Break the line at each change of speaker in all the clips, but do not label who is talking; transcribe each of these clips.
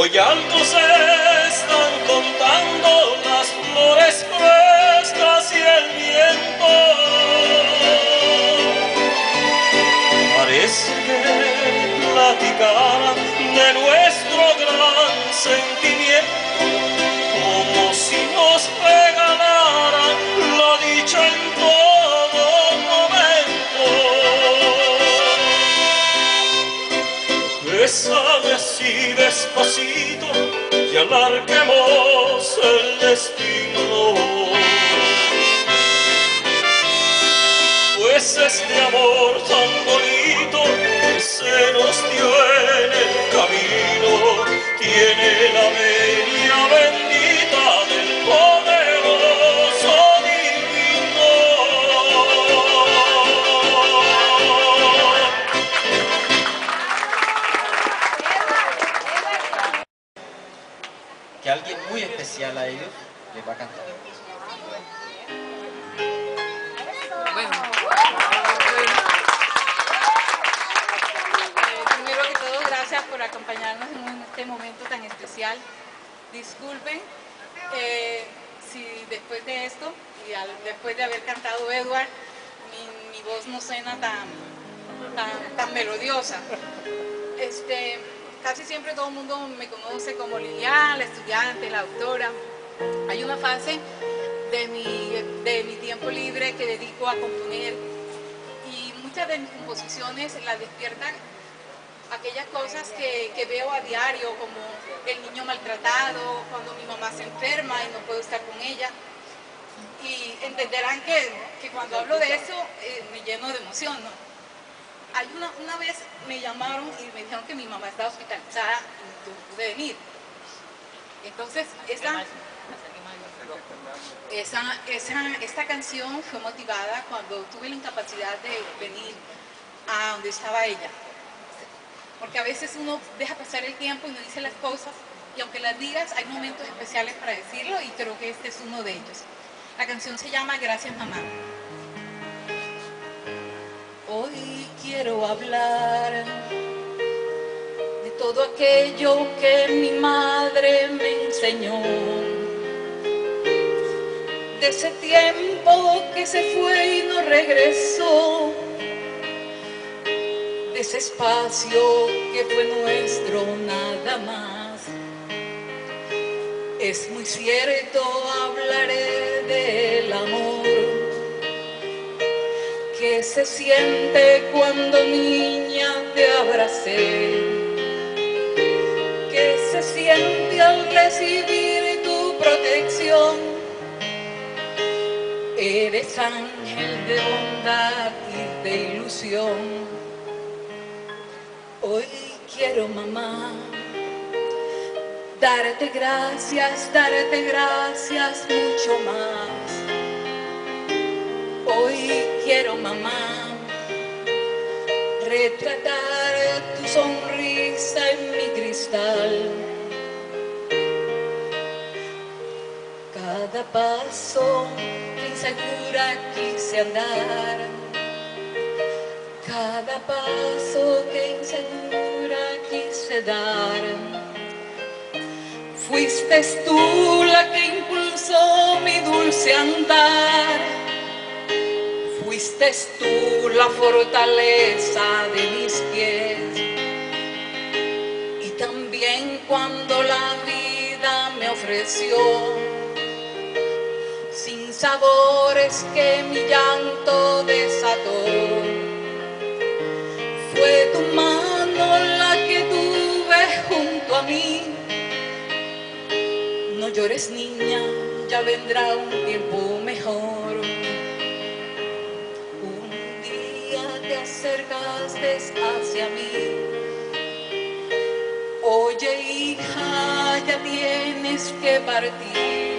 Hoy altos están contando las flores frescas y el viento. Parece que platicaran de nuestro gran sentimiento, como si nos regalaran la dicha en todo momento. Bésame así despacito y alarguemos el destino, pues este amor tan bonito que se nos dio en el camino tiene la venia bendita del poderoso divino.
Que alguien muy especial a ellos les va a cantar.
Primero que todo, gracias por acompañarnos en este momento tan especial. Disculpen si después de esto y después de haber cantado Edward, mi voz no suena tan melodiosa. Casi siempre todo el mundo me conoce como Lilian, la estudiante, la autora. Hay una fase de mi tiempo libre que dedico a componer, y muchas de mis composiciones las despiertan aquellas cosas que veo a diario, como el niño maltratado, cuando mi mamá se enferma y no puedo estar con ella. Y entenderán que cuando hablo de eso me lleno de emoción, ¿no? Hay una vez me llamaron y me dijeron que mi mamá estaba hospitalizada y no pude venir. Entonces, esta canción fue motivada cuando tuve la incapacidad de venir a donde estaba ella. Porque a veces uno deja pasar el tiempo y no dice las cosas, y aunque las digas, hay momentos especiales para decirlo, y creo que este es uno de ellos. La canción se llama Gracias, mamá. Hoy quiero hablar de todo aquello que mi madre me enseñó, de ese tiempo que se fue y no regresó, de ese espacio que fue nuestro nada más. Es muy cierto, hablaré del amor que se siente cuando niña te abracé, que se siente al recibir tu protección. Eres ángel de bondad y de ilusión. Hoy quiero, mamá, darte gracias mucho más. Hoy quiero, mamá, retratar tu sonrisa en mi cristal. Cada paso que insegura quise andar, cada paso que insegura quise dar. Fuiste tú la que impulsó mi dulce andar. Fuiste tú la fortaleza de mis pies, y también cuando la vida me ofreció sin sabores que mi llanto desató, fue tu mano la que tuve junto a mí. No llores, niña, ya vendrá un tiempo mejor. Te acercaste hacia mí. Oye, hija, ya tienes que partir.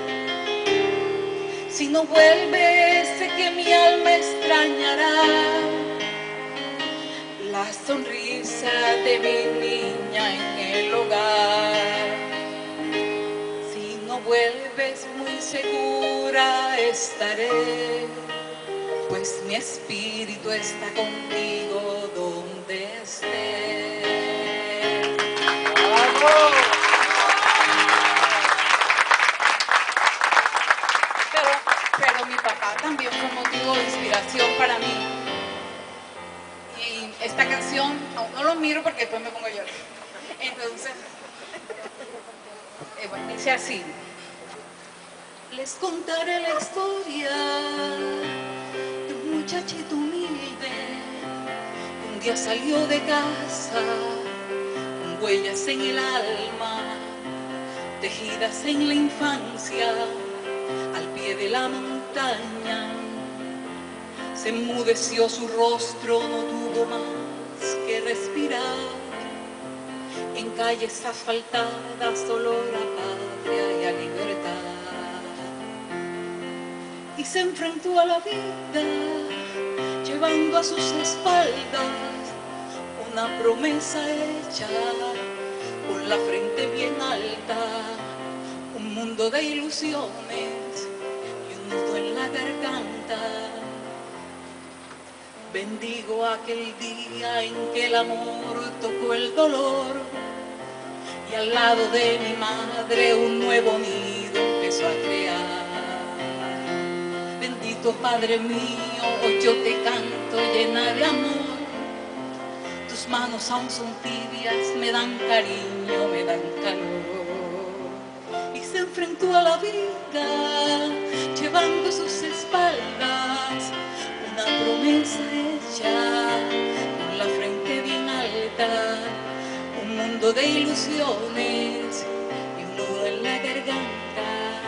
Si no vuelves, sé que mi alma extrañará la sonrisa de mi niña en el hogar. Si no vuelves, muy segura estaré, pues mi espíritu está contigo donde estés. ¡Bravo! esta canción, aún no lo miro porque después me pongo a llorar. Entonces, bueno, dice así. Les contaré la historia de un muchachito humilde. Un día salió de casa con huellas en el alma, tejidas en la infancia, al pie de la montaña. Se enmudeció su rostro, no tuvo más que respirar. En calles asfaltadas, olor a patria y a libertad. Y se enfrentó a la vida, llevando a sus espaldas una promesa hecha, con la frente bien alta, un mundo de ilusiones y un nudo en la garganta. Bendigo aquel día en que el amor tocó el dolor y al lado de mi madre un nuevo nido empezó a crear. Bendito Padre mío, hoy yo te canto llena de amor. Tus manos aún son tibias, me dan cariño, me dan calor. Y se enfrentó a la vida, llevando sus espaldas una promesa hecha, con la frente bien alta, un mundo de ilusiones y un nudo en la garganta.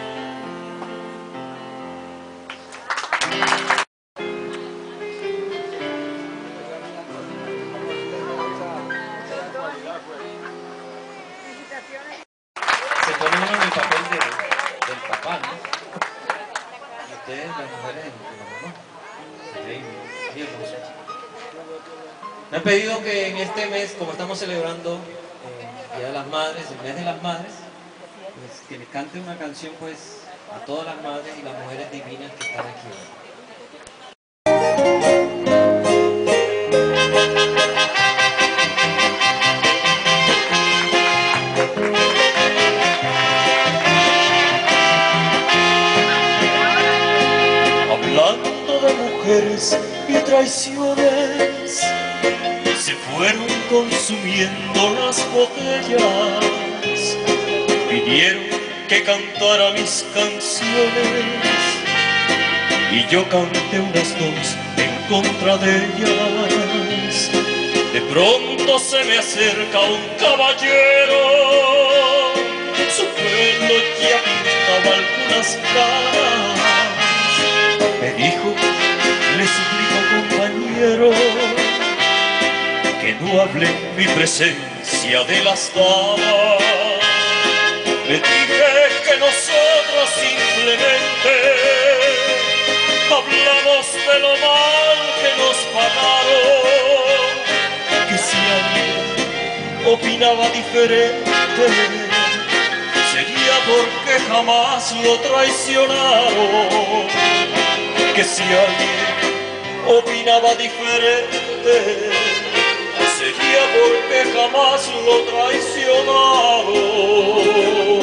Se pone uno en el papel del papá, ¿no? Y ustedes, las mujeres, de la mamá. Increíble, muy hermoso. Me han pedido que en este mes, como estamos celebrando Día de las Madres, el mes de las Madres, pues que les cante una canción pues a todas las madres y las mujeres divinas que están aquí hoy.
Hablando de mujeres y traiciones, se fueron consumiendo las botellas. Pidieron que cantara mis canciones y yo canté unas dos en contra de ellas. De pronto se me acerca un caballero, su pelo ya pintaba algunas caras. Me dijo, le suplico compañero, que no hable en mi presencia de las damas. Le dije que nosotros simplemente hablamos de lo mal que nos pagaron, que si alguien opinaba diferente sería porque jamás lo traicionaron, que si alguien opinaba diferente sería porque jamás lo traicionaron.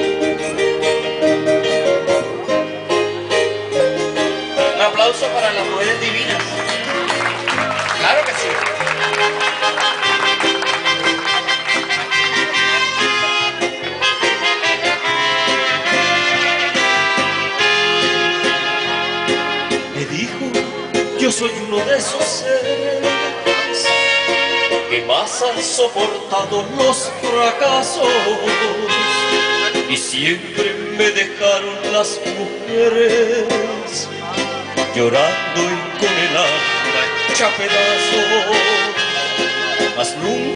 Un aplauso para las mujeres divinas. Claro que sí.
Me dijo, yo soy uno de esos seres que más han soportado los fracasos y siempre me dejaron las mujeres llorando y con el alma hecha pedazos, mas nunca